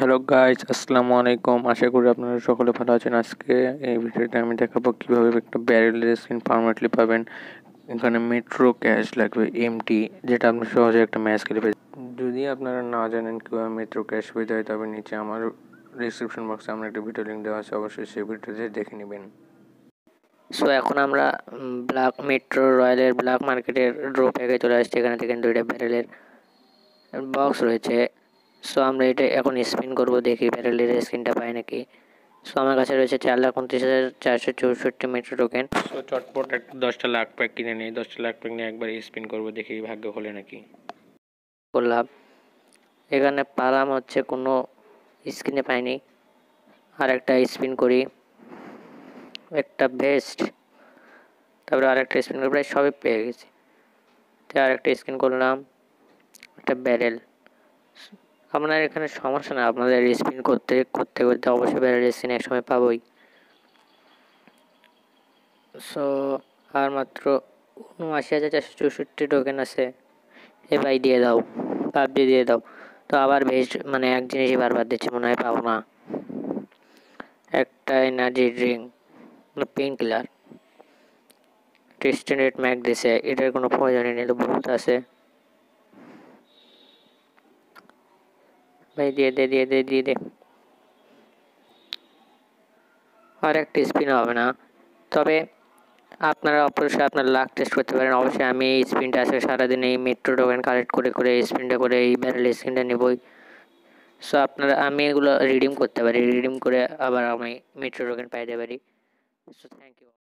Hello guys, আসসালামু আলাইকুম। আশা করি আপনারা সকলে ভালো আছেন। আজকে এই ভিডিওতে আমি দেখাবো কিভাবে একটা ব্যারেল স্কিন পার্মানেন্টলি পাবেন। এখানে মেট্রো ক্যাশ লাগবে এমটি, যেটা আপনি সহজে একটা ম্যাচ খেলে পেয়ে। যদি আপনারা না জানেন কীভাবে মেট্রো ক্যাশ পেতে হয়, তবে নিচে আমার ডিসক্রিপশন বক্সে আমার একটা ভিডিও লিঙ্ক দেওয়া আছে, অবশ্যই সেই ভিডিওতে দেখে নেবেন। সো এখন আমরা ব্ল্যাক মেট্রো রয়্যালের ব্ল্যাক মার্কেটের ড্র প্যাকে চলে আসছি। এখানে থেকে দুইটা ব্যারেলের বক্স রয়েছে। সো আমরা এটা এখন স্পিন করব, দেখি ব্যারেলের স্ক্রিনটা পাই নাকি। সো আমার কাছে রয়েছে 4,29,464 মেট্রো টোকেন। সো চটপট একটা 10টা লাখ প্যাক কিনে নিই। 10টা লাখ প্যাক নিয়ে একবার স্পিন করবো, দেখি ভাগ্য খোলে নাকি। করলাম, এখানে পালাম হচ্ছে কোনো স্ক্রিনে পাইনি। আর একটা স্পিন করি, একটা বেস্ট, তারপরে আরেকটা স্পিন করে প্রায় সবই পেয়ে গেছি। তো আরেকটা স্পিন করলাম, একটা ব্যারেল। আপনার এখানে সমস্যা না, আপনাদের স্পিন করতে করতে করতে অবশ্যই ব্যারেল স্পিন একসময় পাবোই। সো আর মাত্র 79,464 টোকেন আছে। এ ভাই দিয়ে দাও, পাবজি দিয়ে দাও। তো আবার বেশ এক জিনিসই বারবার দিচ্ছে, মনে হয় পাবো না। একটা energy drink, painkiller, tested ম্যাক দিছে, এটার কোনো প্রয়োজনই নেই, তো বহুত আছে। ভাই দিয়ে দে দিয়ে দে দিয়ে দে। আর একটা স্পিন হবে না, তবে আপনারা অবশ্যই আপনার লাক টেস্ট করতে পারেন। অবশ্যই আমি এই স্পিনটা আজকে সারাদিন এই মেট্রো টোকেন কালেক্ট করে করে এই স্পিনটা করে এই ব্যারেল স্পিনটা নেবই। সো আপনারা, আমি এগুলো রিডিম করতে পারি, রিডিম করে আবার আমি মেট্রো টোকেন পাইতে পারি। So thank you.